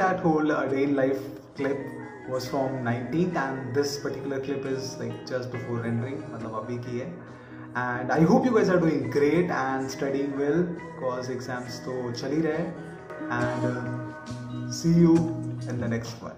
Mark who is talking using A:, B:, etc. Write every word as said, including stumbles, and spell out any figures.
A: that whole uh, day in life clip was from nineteenth, and this particular clip is like just before rendering, मतलब अभी की है. And I hope you guys are doing great and studying well, cause exams तो चल ही रहे. And uh, see you in the next one.